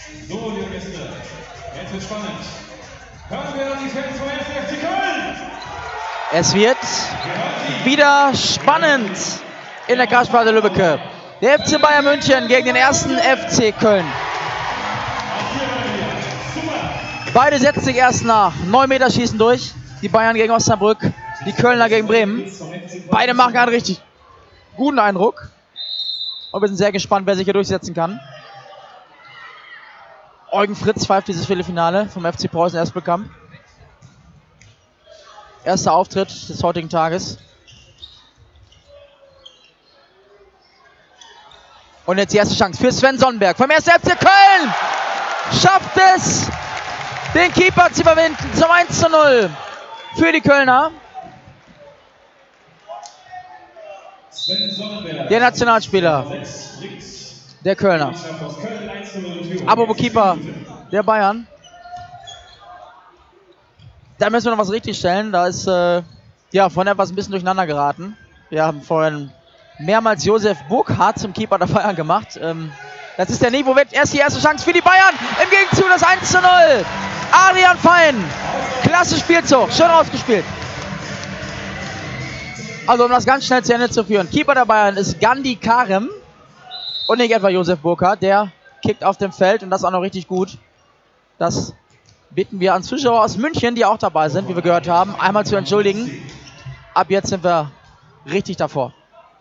So, liebe Gäste, jetzt wird spannend. Hören wir die Fans vom 1. FC Köln! Es wird wieder spannend in der Kasperle Lübbecke. Der FC Bayern München gegen den 1. FC Köln. Beide setzen sich erst nach 9 Meter Schießen durch. Die Bayern gegen Osnabrück, die Kölner gegen Bremen. Beide machen einen richtig guten Eindruck. Und wir sind sehr gespannt, wer sich hier durchsetzen kann. Eugen Fritz pfeift dieses Viertelfinale vom FC Preußen Erzbergkamp. Erster Auftritt des heutigen Tages. Und jetzt die erste Chance für Sven Sonnenberg vom 1. FC Köln. Schafft es, den Keeper zu überwinden zum 1:0 für die Kölner. Der Nationalspieler der Kölner. Apropos Keeper der Bayern. Da müssen wir noch was richtigstellen. Da ist ja von etwas ein bisschen durcheinander geraten. Wir haben vorhin mehrmals Josef Burkhardt zum Keeper der Bayern gemacht. Das ist der Nivo-Wett. Erst die erste Chance für die Bayern. Im Gegenzug das 1:0. Adrian Fein. Klasse Spielzug. Schön ausgespielt. Also um das ganz schnell zu Ende zu führen. Keeper der Bayern ist Gandhi Karem. Und nicht etwa Josef Burkhardt. Der kickt auf dem Feld und das auch noch richtig gut. Das bitten wir an Zuschauer aus München, die auch dabei sind, wie wir gehört haben, einmal zu entschuldigen. Ab jetzt sind wir richtig davor.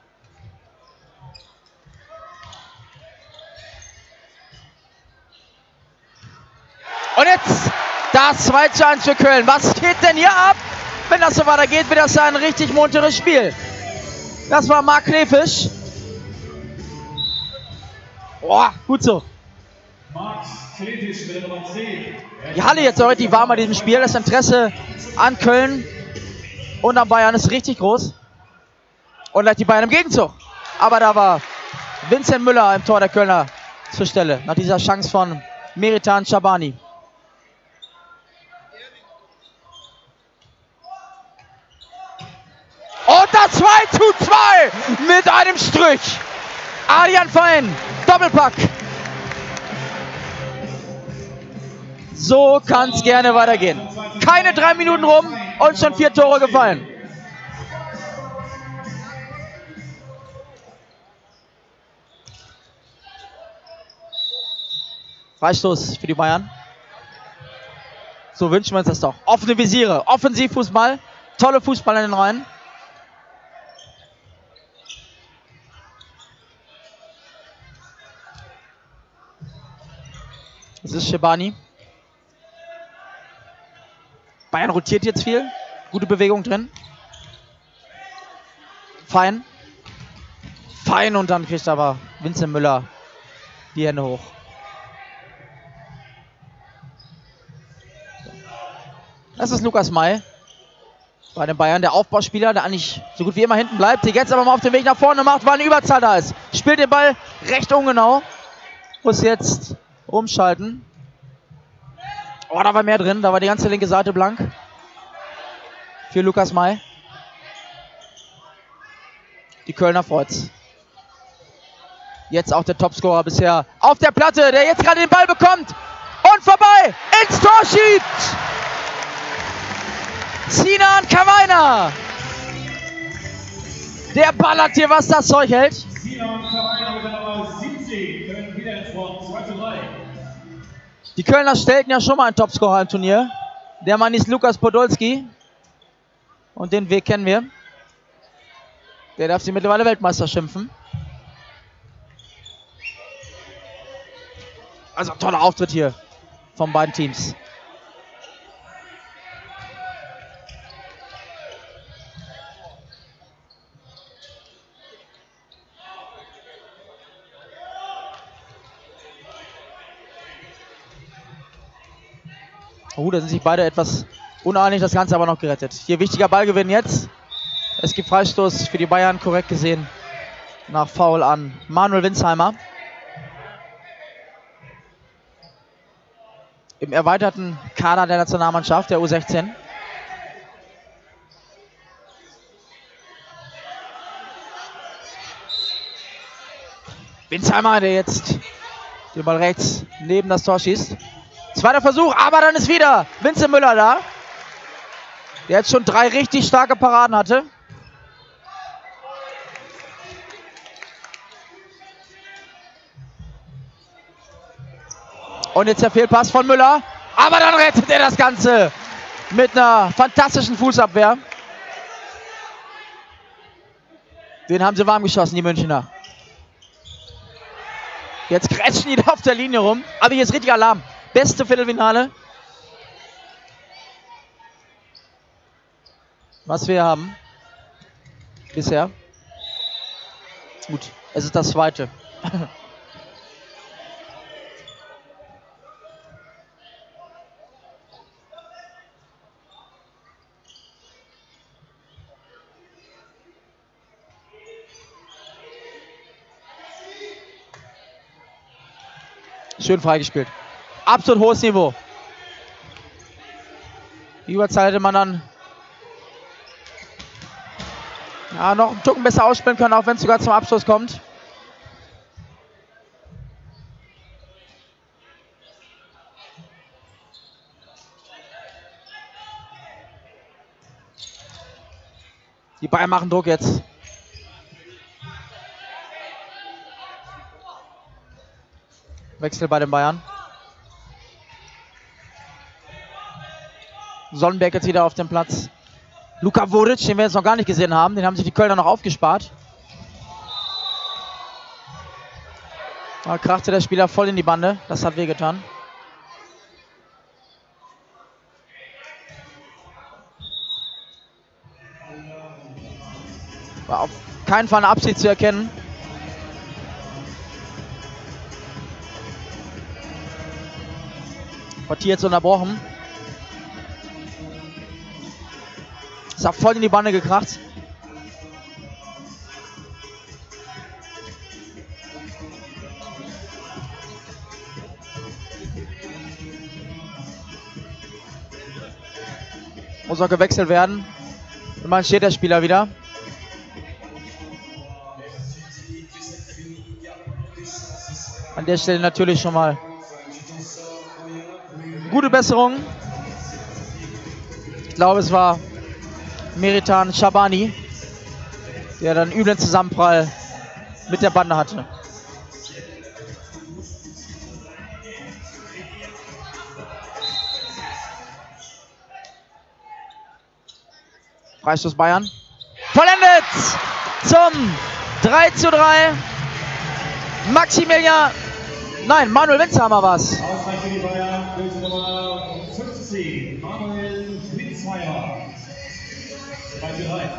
Und jetzt das 2:1 für Köln. Was geht denn hier ab? Wenn das so weitergeht, wird das ein richtig munteres Spiel. Das war Marc Klefisch. Boah, gut so. Die Halle jetzt auch richtig warm bei diesem Spiel. Das Interesse an Köln und an Bayern ist richtig groß. Und gleich die Bayern im Gegenzug. Aber da war Vincent Müller im Tor der Kölner zur Stelle. Nach dieser Chance von Meritan Schabani. Und das 2:2 mit einem Strich. Adrian Fein, Doppelpack. So kann es gerne weitergehen. Keine 3 Minuten rum und schon 4 Tore gefallen. Freistoß für die Bayern. So wünschen wir uns das doch. Offene Visiere, Offensivfußball, tolle Fußball in den Reihen. Das ist Schabani. Bayern rotiert jetzt viel. Gute Bewegung drin. Fein. Fein und dann kriegt aber Vincent Müller die Hände hoch. Das ist Lukas May. Bei den Bayern der Aufbauspieler, der eigentlich so gut wie immer hinten bleibt. Der jetzt aber mal auf den Weg nach vorne macht, weil eine Überzahl da ist. Spielt den Ball recht ungenau. Muss jetzt umschalten. Oh, da war mehr drin. Da war die ganze linke Seite blank. Für Lukas May. Die Kölner freut's. Jetzt auch der Topscorer bisher auf der Platte, der jetzt gerade den Ball bekommt. Und vorbei. Ins Tor schiebt. Sinan Kavaina. Der ballert hier, was das Zeug hält. Sinan Kavaina mit der Nummer 17. Köln wieder ins Tor. 2:3. Die Kölner stellten ja schon mal einen Topscorer im Turnier. Der Mann ist Lukas Podolski. Und den Weg kennen wir. Der darf sich mittlerweile Weltmeister schimpfen. Also ein toller Auftritt hier von beiden Teams. Da sind sich beide etwas uneinig, das Ganze aber noch gerettet. Hier wichtiger Ballgewinn jetzt. Es gibt Freistoß für die Bayern, korrekt gesehen, nach Foul an Manuel Winsheimer. Im erweiterten Kader der Nationalmannschaft, der U16. Winsheimer, der jetzt Den Ball rechts neben das Tor schießt. Zweiter Versuch, aber dann ist wieder Vincent Müller da. Der jetzt schon 3 richtig starke Paraden hatte. Und jetzt der Fehlpass von Müller. Aber dann rettet er das Ganze mit einer fantastischen Fußabwehr. Den haben sie warm geschossen, die Münchner. Jetzt kretschen die da auf der Linie rum. Aber hier ist richtig Alarm. Beste Viertelfinale, was wir haben bisher. Gut, es ist das zweite. Schön freigespielt. Absolut hohes Niveau. Die Überzahl hätte man dann noch einen Tucken besser ausspielen können, auch wenn es sogar zum Abschluss kommt. Die Bayern machen Druck jetzt. Wechsel bei den Bayern. Sonnenberg jetzt wieder auf dem Platz. Luka Vodic, den wir jetzt noch gar nicht gesehen haben. Den haben sich die Kölner noch aufgespart. Da krachte der Spieler voll in die Bande. Das hat wehgetan. War auf keinen Fall eine Absicht zu erkennen. Partie jetzt unterbrochen. Ist auch voll in die Bande gekracht. Muss auch gewechselt werden. Und dann steht der Spieler wieder. An der Stelle natürlich schon mal gute Besserung. Ich glaube, es war Meritan Shabani, der dann üblen Zusammenprall mit der Bande hatte. Freistoß Bayern. Vollendet zum 3:3. Maximilian. Nein, Manuel Winzheimer war es. Ausgleich für die Bayern, Bild Nummer 15, Manuel Winzheimer. 3:3.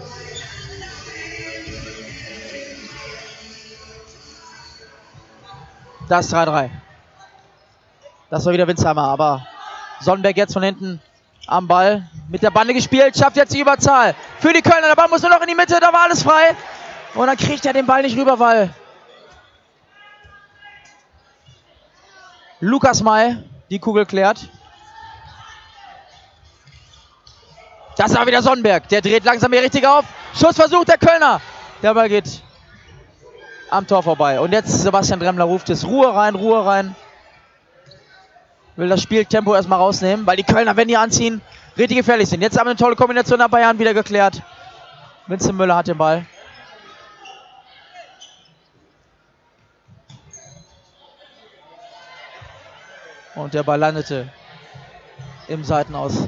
Das 3:3. Das war wieder Winzheimer, aber Sonnenberg jetzt von hinten am Ball. Mit der Bande gespielt, schafft jetzt die Überzahl. Für die Kölner, der Ball muss nur noch in die Mitte, da war alles frei. Und dann kriegt er den Ball nicht rüber, weil Lukas May die Kugel klärt. Das war wieder Sonnenberg. Der dreht langsam hier richtig auf. Schussversuch der Kölner. Der Ball geht am Tor vorbei. Und jetzt Sebastian Dremmler ruft es. Ruhe rein, Ruhe rein. Will das Spieltempo erstmal rausnehmen, weil die Kölner, wenn die anziehen, richtig gefährlich sind. Jetzt haben wir eine tolle Kombination der Bayern wieder geklärt. Vincent Müller hat den Ball. Und der Ball landete im Seitenaus.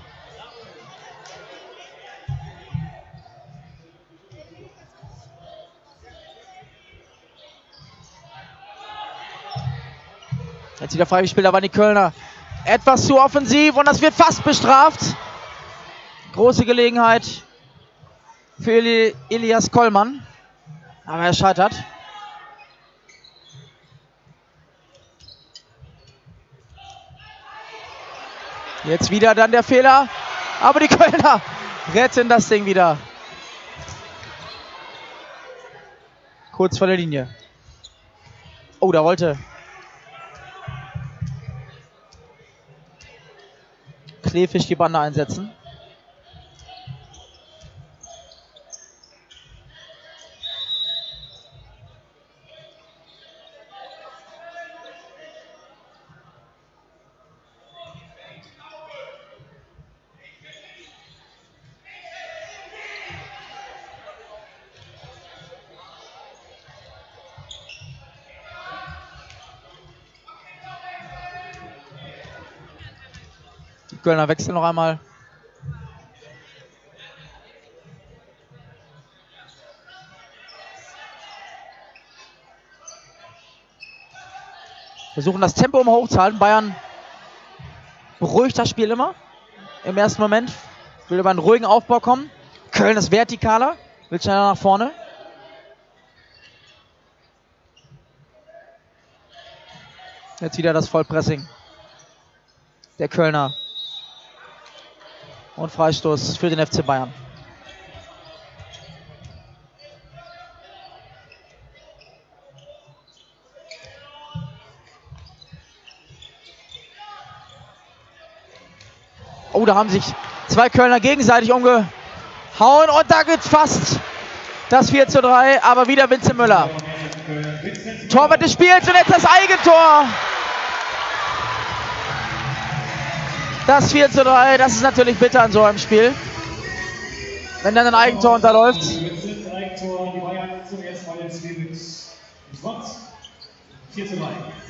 Jetzt wieder freigespielt, da waren die Kölner etwas zu offensiv und das wird fast bestraft. Große Gelegenheit für Elias Kollmann, aber er scheitert. Jetzt wieder dann der Fehler, aber die Kölner retten das Ding wieder. Kurz vor der Linie. Oh, da wollte Kleefisch die Bande einsetzen. Kölner wechseln noch einmal. Versuchen das Tempo immer hochzuhalten. Bayern beruhigt das Spiel immer. Im ersten Moment will über einen ruhigen Aufbau kommen. Köln ist vertikaler, will schneller nach vorne. Jetzt wieder das Vollpressing der Kölner. Und Freistoß für den FC Bayern. Oh, da haben sich zwei Kölner gegenseitig umgehauen und da geht fast das 4:3, aber wieder Vincent Müller. Torwart des Spiels und jetzt das Eigentor. Das 4:3, das ist natürlich bitter an so einem Spiel, wenn dann ein Eigentor unterläuft. Eigentor, die Bayern zum ersten Mal im Spiel mit 4:3.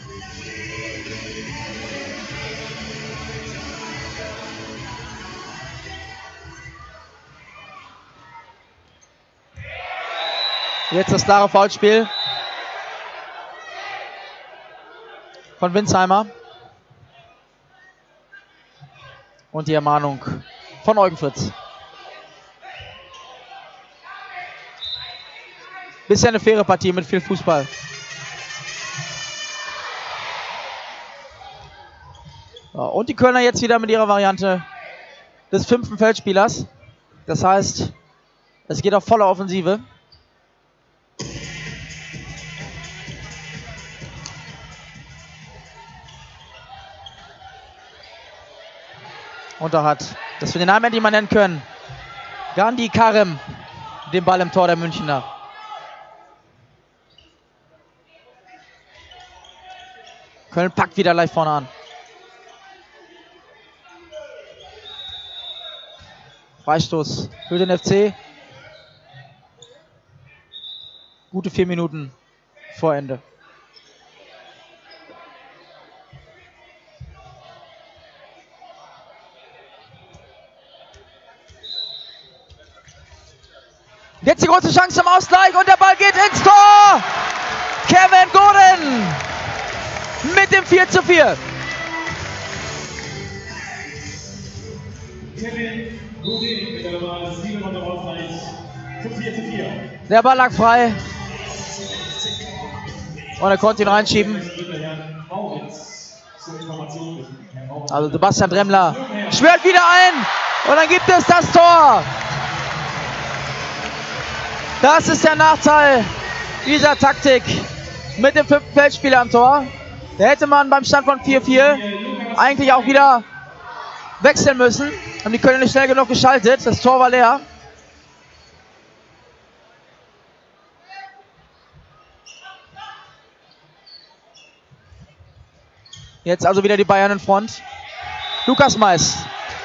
Jetzt das klare Foulspiel von Winsheimer. Und die Ermahnung von Eugen Fritz. Bisher eine faire Partie mit viel Fußball. Ja, und die Kölner jetzt wieder mit ihrer Variante des 5. Feldspielers. Das heißt, es geht auf volle Offensive. Und da hat, das wir den Namen endlich mal nennen können, Gandhi Karim den Ball im Tor der Münchner. Köln packt wieder leicht vorne an. Freistoß für den FC. Gute 4 Minuten vor Ende. Jetzt die große Chance zum Ausgleich und der Ball geht ins Tor. Kevin Gordon mit dem 4:4. Kevin Gordon mit der Nummer 7 und der Ausgleich zum 4:4. Der Ball lag frei. Und er konnte ihn reinschieben. Also Sebastian Dremmler schwört wieder ein. Und dann gibt es das Tor. Das ist der Nachteil dieser Taktik mit dem 5. Feldspieler am Tor. Da hätte man beim Stand von 4:4 eigentlich auch wieder wechseln müssen. Haben die Kölner nicht schnell genug geschaltet. Das Tor war leer. Jetzt also wieder die Bayern in Front. Lukas Mais.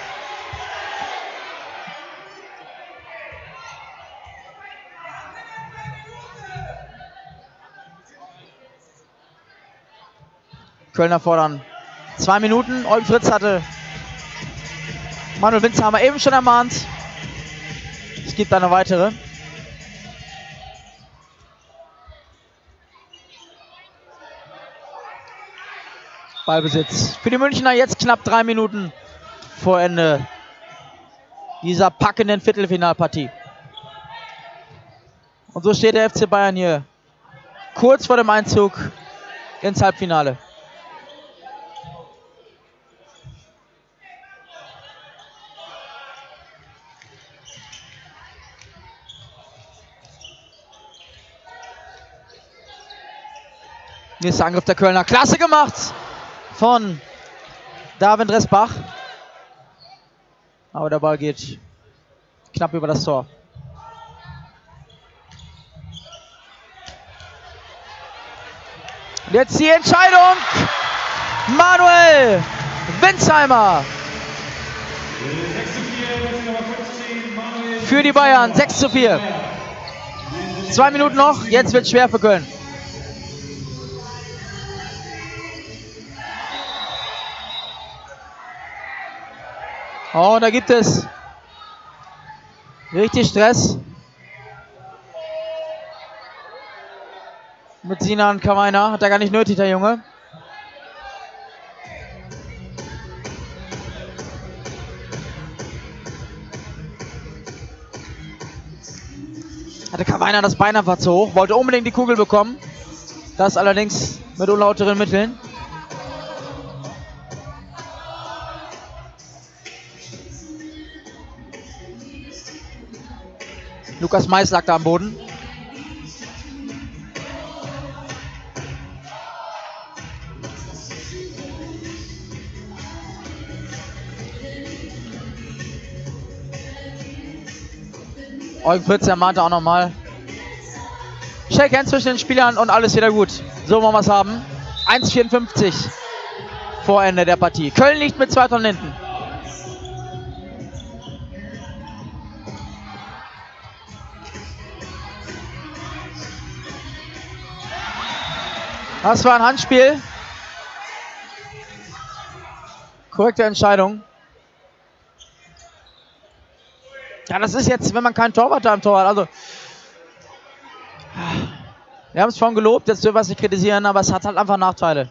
Kölner fordern 2 Minuten. Eugen Fritz hatte Manuel Winsheimer eben schon ermahnt. Es gibt eine weitere. Ballbesitz für die Münchner jetzt knapp 3 Minuten vor Ende dieser packenden Viertelfinalpartie. Und so steht der FC Bayern hier kurz vor dem Einzug ins Halbfinale. Nächster Angriff der Kölner. Klasse gemacht von David Resbach. Aber der Ball geht knapp über das Tor. Und jetzt die Entscheidung. Manuel Winsheimer. Für die Bayern. 6:4. 2 Minuten noch. Jetzt wird es schwer für Köln. Oh, da gibt es richtig Stress mit Sinan Kamaina. Hat er gar nicht nötig, der Junge. Hatte Kamaina das Bein einfach zu hoch, wollte unbedingt die Kugel bekommen. Das allerdings mit unlauteren Mitteln. Lukas Mais lag da am Boden. Eugen Pütz ermahnte auch nochmal. Shake zwischen den Spielern und alles wieder gut. So wollen wir es haben. 1:54 vor Ende der Partie. Köln liegt mit 2 Tonnen hinten. Das war ein Handspiel. Korrekte Entscheidung. Ja, das ist jetzt, wenn man keinen Torwart da im Tor hat. Also, wir haben es vorhin gelobt, jetzt dürfen wir es nicht kritisieren, aber es hat halt einfach Nachteile.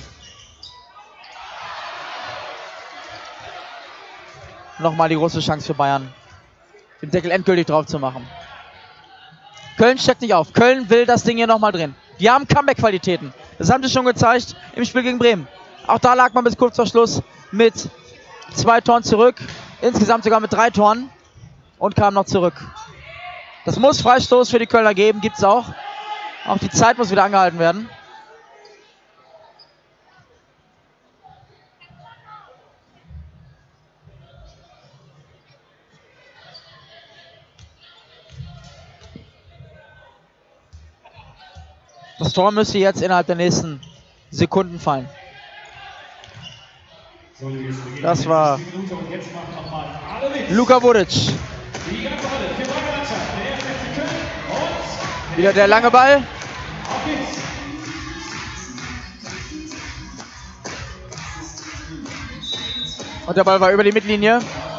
Nochmal die große Chance für Bayern, den Deckel endgültig drauf zu machen. Köln steckt nicht auf. Köln will das Ding hier nochmal drehen. Die haben Comeback-Qualitäten. Das haben sie schon gezeigt im Spiel gegen Bremen. Auch da lag man bis kurz vor Schluss mit 2 Toren zurück. Insgesamt sogar mit 3 Toren. Und kam noch zurück. Das muss Freistoß für die Kölner geben. Gibt es auch. Auch die Zeit muss wieder angehalten werden. Das Tor müsste jetzt innerhalb der nächsten Sekunden fallen. Das war Luka Budic. Wieder der lange Ball. Und der Ball war über die Mittellinie.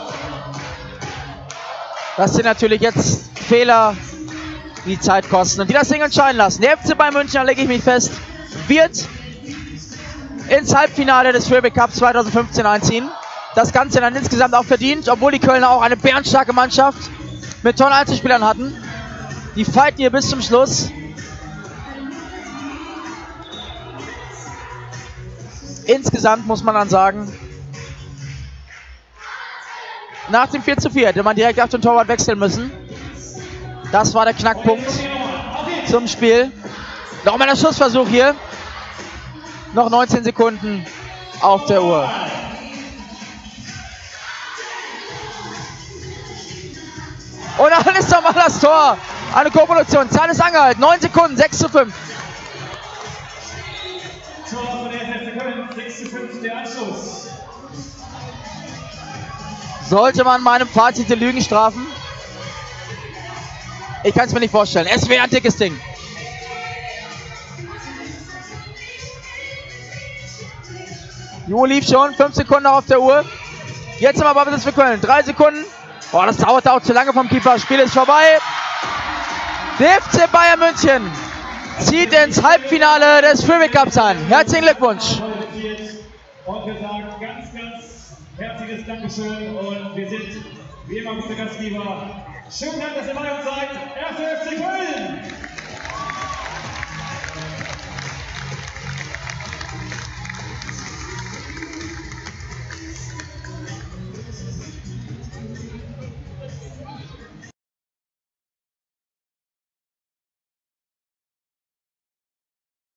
Das sind natürlich jetzt Fehler, die Zeit kosten und die das Ding entscheiden lassen. Der FC Bayern München, da lege ich mich fest, wird ins Halbfinale des Freeway Cup 2015 einziehen. Das Ganze dann insgesamt auch verdient, obwohl die Kölner auch eine bärenstarke Mannschaft mit tollen Einzelspielern hatten. Die fighten hier bis zum Schluss. Insgesamt muss man dann sagen, nach dem 4:4 hätte man direkt auf den Torwart wechseln müssen. Das war der Knackpunkt zum Spiel. Nochmal der Schussversuch hier. Noch 19 Sekunden auf der Uhr. Und dann ist doch mal das Tor. Eine Koproduktion. Zeit ist angehalten. 9 Sekunden, 6:5. Tor von der FC Köln, 6:5 der Anschluss. Sollte man meinem Fazit die Lügen strafen? Ich kann es mir nicht vorstellen. Es wäre ein dickes Ding. Die Uhr lief schon. 5 Sekunden auf der Uhr. Jetzt haben wir aber Ballbesitz für Köln. 3 Sekunden. Boah, das dauert auch zu lange vom Keeper. Das Spiel ist vorbei. Der FC Bayern München zieht ins Halbfinale des Freeway Cups ein. Herzlichen Glückwunsch. Und wir sagen ganz herzliches Dankeschön. Und wir sind wie immer gute Gastgeber. Schönen Dank, dass ihr bei uns seid. 1. FC Köln.